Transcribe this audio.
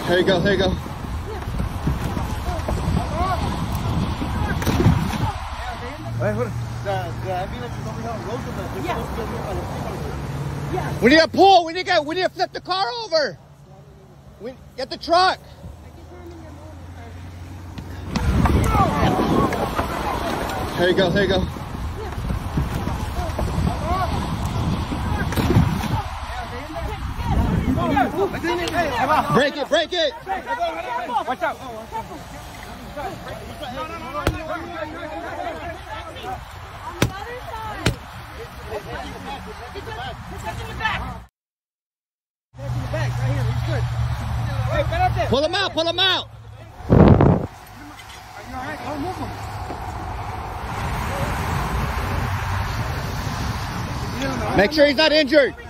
Here you go, here you go. We need to pull. We need to flip the car over. Get the truck. Here you go, here you go. Break it, break it. Watch out. Pull him out, pull him out. Make sure he's not injured.